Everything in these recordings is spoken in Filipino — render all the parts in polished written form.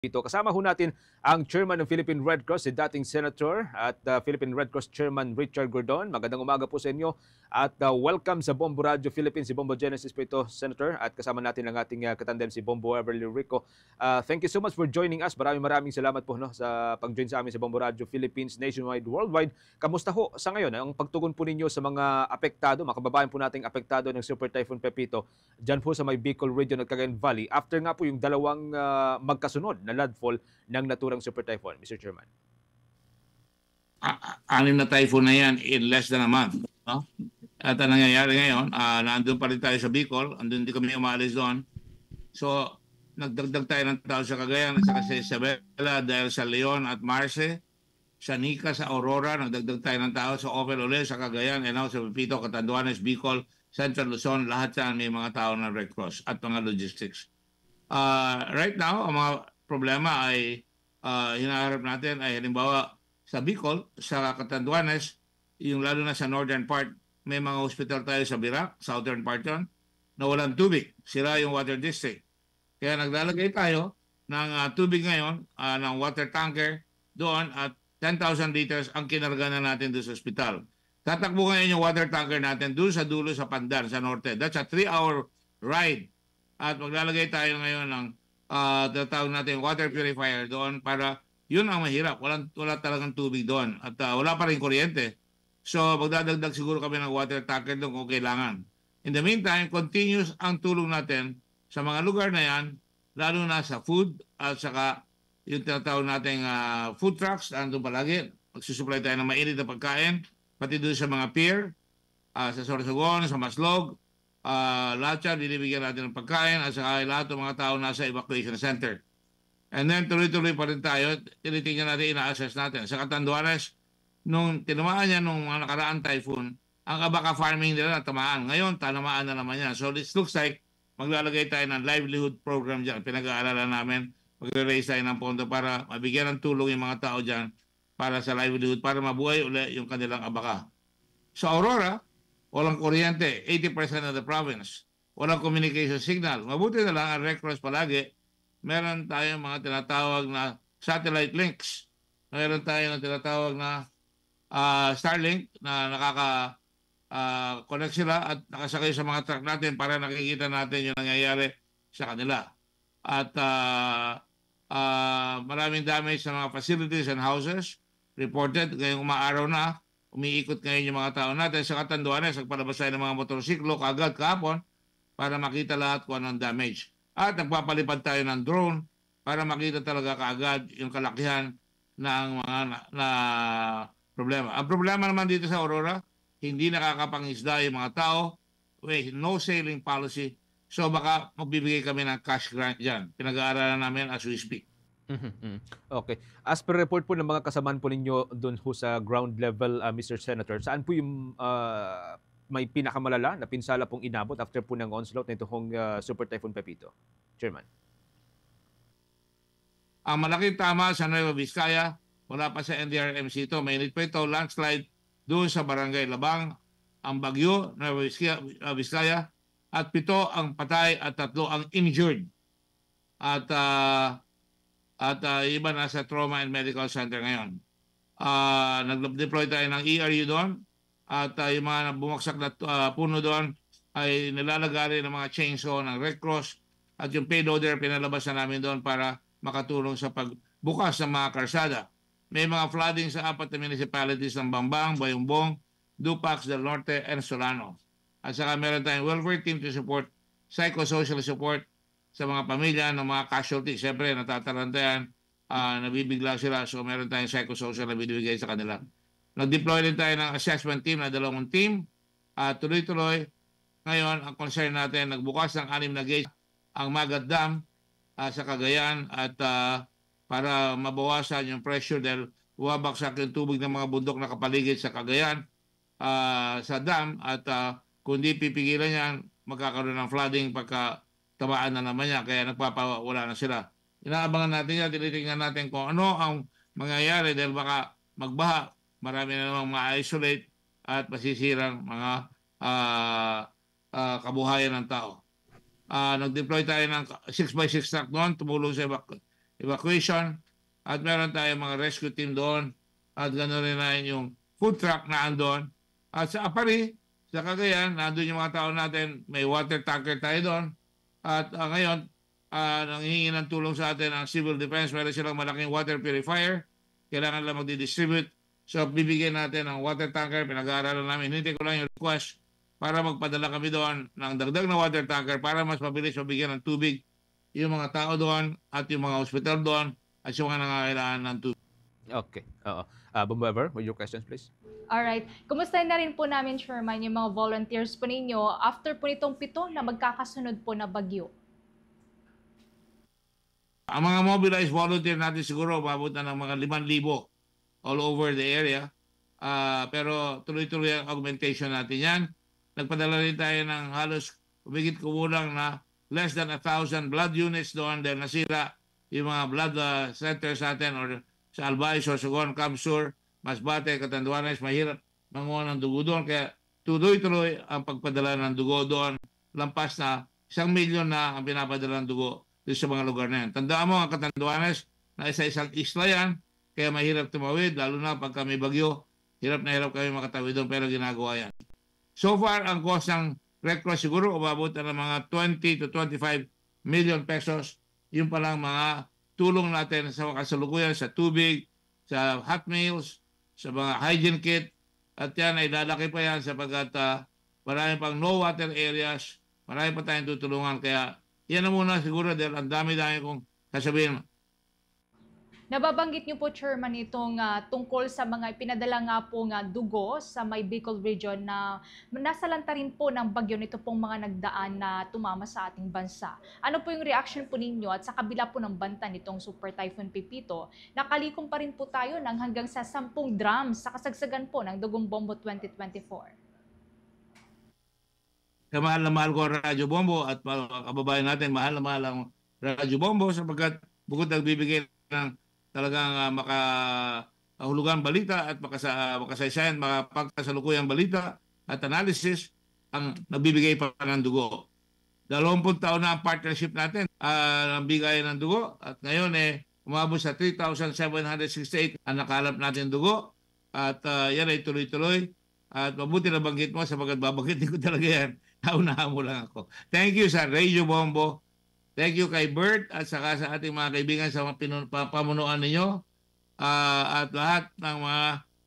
Dito. Kasama ho natin ang Chairman ng Philippine Red Cross, si dating Senator at Philippine Red Cross Chairman Richard Gordon. Magandang umaga po sa inyo at welcome sa Bombo Radio Philippines. Si Bombo Genesis po ito, Senator, at kasama natin ang ating katandem si Bombo Everly Rico. Thank you so much for joining us. Maraming salamat po sa pag-join sa amin sa Bombo Radio Philippines, nationwide, worldwide. Kamusta ho sa ngayon ang pagtugon po ninyo sa mga apektado, mga kababayan po nating apektado ng Super Typhoon Pepito dyan po sa may Bicol Region at Cagayan Valley after nga po yung dalawang magkasunod na landfall ng naturang Super Typhoon, Mr. Chairman? Anim na typhoon na yan in less than a month. No? At ang nangyayari ngayon, nandun pa rin tayo sa Bicol, andun di kami umalis doon. So, nagdagdag tayo ng tao sa Cagayan at sa Isabela dahil sa Leon at Marce, sa Nica, sa Aurora, nagdagdag tayo ng tao sa Ovel ulit, sa Cagayan, and now sa Pepito, Catanduanes, Bicol, Central Luzon, lahat yan may mga tao ng Red Cross at mga logistics. Right now, ang mga problema ay hinaharap natin ay halimbawa sa Bicol, sa Catanduanes, yung lalo na sa northern part, may mga hospital tayo sa Birac, southern part yun, na walang tubig. Sira yung water district. Kaya naglalagay tayo ng tubig ngayon, ng water tanker doon at 10,000 liters ang kinarga na natin doon sa hospital. Tatakbo ngayon yung water tanker natin doon sa dulo sa Pandan, sa norte. That's a 3-hour ride. At maglalagay tayo ngayon ng tatawag natin water purifier doon para yun ang mahirap. Wala talagang tubig doon. At wala pa rin kuryente. So magdadagdag siguro kami ng water tanker doon kung kailangan. In the meantime, continuous ang tulong natin sa mga lugar na yan, lalo na sa food at saka yung tinatawag natin food trucks, andun palagi. Magsusupply tayo ng mainit na pagkain, pati doon sa mga pier, sa Sorsogon, sa Maslog, lahat yan, dinibigyan natin ng pagkain at saka lahat ng mga tao nasa evacuation center. And then tuloy-tuloy pa rin tayo, tinitingnan natin, ina-assess natin. Sa Catanduanes, nung tinamaan niya nung mga nakaraan typhoon, ang abaka farming nila natamaan. Ngayon, tanamaan na naman yan. So this looks like maglalagay tayo ng livelihood program dyan. Pinag-aaralan namin, magre-raise tayo ng pondo para mabigyan ng tulong yung mga tao dyan para sa livelihood, para mabuhay ulit yung kanilang abaka. Sa Aurora, walang kuryente, 80% of the province. Walang communication signal. Mabuti na lang ang Red Cross palagi. Meron tayong mga tinatawag na satellite links. Meron tayong tinatawag na Starlink na nakaka-connect sila at nakasakay sa mga truck natin para nakikita natin yung nangyayari sa kanila. At maraming damage sa mga facilities and houses reported ngayong umaaraw na. Umiikot ngayon yung mga tao natin sa Catanduanes, nagpalabas tayo ng mga motorsiklo kagad kahapon para makita lahat kung anong damage. At nagpapalipad tayo ng drone para makita talaga kaagad yung kalakihan ng mga problema. Ang problema naman dito sa Aurora, hindi nakakapangisda yung mga tao, no sailing policy, so baka magbibigay kami ng cash grant dyan. Pinag-aaralan namin as we speak. Okay. As per report po ng mga kasamaan po ninyo doon po sa ground level, Mr. Senator, saan po yung may pinakamalala na pinsala pong inabot after po ng onslaught na itong Super Typhoon Pepito? Chairman. Ang malaking tama sa Nueva Vizcaya, wala pa sa NDRMC ito, mainit pa ito, landslide doon sa Barangay Labang, ang bagyo, Nueva Vizcaya, at 7 ang patay at 3 ang injured. At iba nasa Trauma and Medical Center ngayon. Nag-deploy tayo ng ERU doon at yung mga bumagsak na puno doon ay nilalagay ng mga chainsaw ng Red Cross at yung payloader pinalabas na namin doon para makatulong sa pagbukas ng mga karsada. May mga flooding sa 4 na municipalities ng Bambang, Bayumbong, Dupax, Del Norte, and Solano. At saka meron tayong welfare team to support psychosocial support sa mga pamilya ng mga casualty. Siyempre, natatarantayan, nabibigla sila. So, meron tayong psychosocial na binibigay sa kanila. Nag-deploy din tayo ng assessment team na 2 team. Tuloy-tuloy, ngayon, ang concern natin, nagbukas ng 6 na gate ang Magat Dam sa Cagayan at para mabawasan yung pressure dahil bumabagsak yung tubig ng mga bundok na kapaligid sa Cagayan sa dam at kung di pipigilan yan, magkakaroon ng flooding pagka tamaan na naman niya, kaya nagpapawala na sila. Inaabangan natin yan, tinitingnan natin kung ano ang mangyayari dahil baka magbaha, marami na namang ma-isolate at masisirang mga kabuhayan ng tao. Nag-deploy tayo ng 6x6 truck noon, tumulong sa evacuation at meron tayong mga rescue team doon at gano'n rin na yung food truck na andon. At sa Apari, sa Cagayan, nandun yung mga tao natin, may water tanker tayo doon. At ngayon, nanghihingi ng tulong sa atin ang Civil Defense. Meron silang malaking water purifier. Kailangan lang magdi-distribute. So, bibigyan natin ng water tanker. Pinag-aaralan namin. Hinintay ko lang yung request para magpadala kami doon ng dagdag na water tanker para mas mabilis mabigyan ng tubig yung mga tao doon at yung mga hospital doon at yung mga nangangailangan ng tubig. Okay. Oo. Bombo Ever, with your questions, please. Alright. Kumustahin na rin po namin, Chairman, yung mga volunteers po ninyo after po nitong 7 na magkakasunod po na bagyo? Ang mga mobilized volunteer natin siguro umabot na ng mga 5,000 all over the area. Pero tuloy-tuloy ang augmentation natin yan. Nagpadala rin tayo ng halos umigit kumulang na less than 1,000 blood units doon dahil nasira yung mga blood centers natin or sa Albay, Sorsogon, Camsur, Masbate, Catanduanes, mahirap manguha ng dugo doon. Kaya tuloy-tuloy ang pagpadala ng dugo doon. Lampas na 1 milyon na ang pinapadala ng dugo doon sa mga lugar na yan. Tandaan mo ang Catanduanes na isa-isang isla yan. Kaya mahirap tumawid, lalo na pag kami bagyo. Hirap na hirap kami makatawid doon pero ginagawa yan. So far, ang cost ng Red Cross siguro umabot na ng mga 20 to 25 million pesos. Yung palang mga tulong natin sa kasalukuyan, sa tubig, sa hot meals, sa mga hygiene kit, at yan ay lalaki pa yan sapagkat marami pang no water areas, marami pa tayong tutulungan. Kaya yan na muna siguro dahil ang dami-dami kong sasabihin. Nababanggit niyo po, Chairman, itong tungkol sa mga pinadala nga po dugo sa may Bicol region na nasalanta rin po ng bagyo nito pong mga nagdaan na tumama sa ating bansa. Ano po yung reaction po ninyo at sa kabila po ng banta nitong Super Typhoon Pipito, nakalikom pa rin po tayo ng hanggang sa 10 drums sa kasagsagan po ng Dugong Bombo 2024. Kaya mahal na mahal ko ang Radyo Bombo at mga kababayan natin, mahal na mahal ang Radyo Bombo sapagkat bukod nagbibigay ng talagang makahulugan balita at makasaysayan, makapagkasalukuyang balita at analysis ang nagbibigay pa ng dugo. 20 taon na ang partnership natin ang bigay ng dugo at ngayon umabot sa 3,768 ang nakalap natin dugo at yan ay tuloy-tuloy at mabuti na banggit mo sapagkat babanggitin ko talaga yan. Naunahan mo lang ako. Thank you sa Radio Bombo. Thank you kay Bert at saka sa ating mga kaibigan sa pamunuan ninyo at lahat ng mga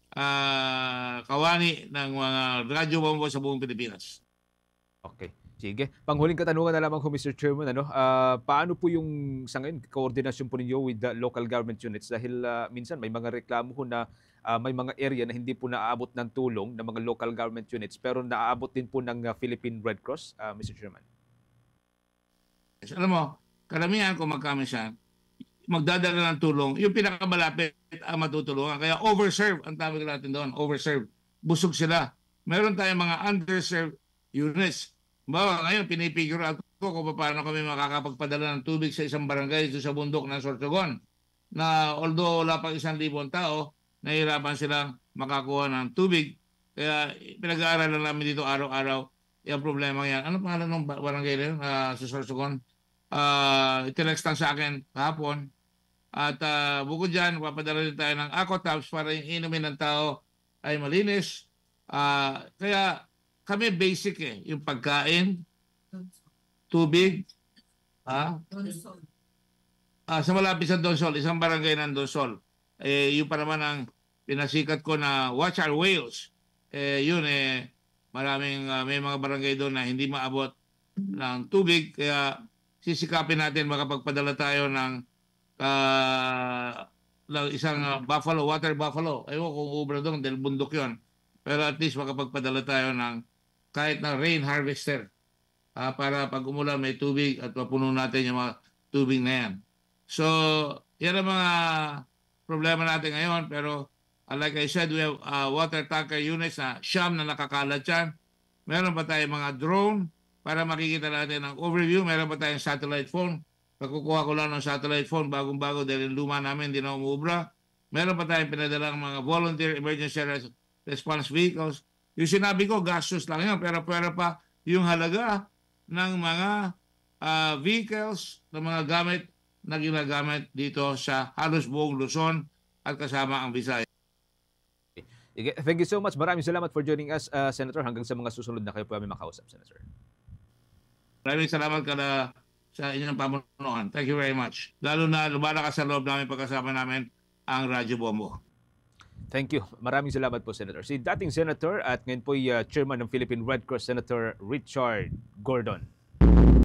kawani ng mga Radyo Bombo sa buong Pilipinas. Okay. Sige. Panghuling katanungan na lamang ko, Mr. Chairman. Paano po yung sa ngayon, koordinasyon po ninyo with the local government units? Dahil minsan may mga reklamo ho na may mga area na hindi po naaabot ng tulong ng mga local government units pero naaabot din po ng Philippine Red Cross, Mr. Chairman. Alam mo, karamihan kung magkamisan, magdadala ng tulong, yung pinakamalapit ang matutulungan. Kaya overserve ang tawag natin doon, overserve. Busog sila. Meron tayong mga underserved units. Bawa, ngayon, pinipigure out ko kung paano kami makakapagpadala ng tubig sa isang barangay dito sa bundok ng Sorsogon. Na although wala pang 1,000 tao, nahihirapan silang makakuha ng tubig. Kaya pinag-aaralan namin dito araw-araw yung problema yan. Ano pangalan ng barangay rin sa Sorsogon? Itinext lang sa akin kahapon. At bukod dyan, papadala rin tayo ng aquatabs para yung inumin ng tao ay malinis. Kaya kami basic yung pagkain, tubig, sa malapit sa Donsol, isang barangay ng Donsol. Yun pa naman ang pinasikat ko na Watch Our Whales. May mga barangay doon na hindi maabot ng tubig. Kaya sisikapin natin makapagpadala tayo ng isang water buffalo. Ewan kung ubra doon dahil bundok yun. Pero at least makapagpadala tayo ng kahit na rain harvester para pag umulan may tubig at mapuno natin yung mga tubig na yan. So, yan ang mga problema natin ngayon. Pero like I said, we have water tanker units na siyam na nakakalat yan. Meron pa tayong mga drone para makikita natin ang overview. Meron pa tayong satellite phone. Pagkukuha ko lang ng satellite phone, bagong-bago dahil luma namin, hindi na umuubra. Meron pa tayong pinadalang mga volunteer emergency response vehicles. Yung sinabi ko, gastos lang yun. Pero pa yung halaga ng mga vehicles, ng mga gamit na ginagamit dito sa halos buong Luzon at kasama ang Visayas. Thank you so much. Maraming salamat for joining us, Senator. Hanggang sa mga susunod na kayo po kami makausap, Senator. Maraming salamat sa inyong pamunuan. Thank you very much. Lalo na lumalakas sa loob namin pagkasama namin ang Radyo Bombo. Thank you. Maraming salamat po, Senator. Si dating Senator at ngayon po Chairman ng Philippine Red Cross, Senator Richard Gordon.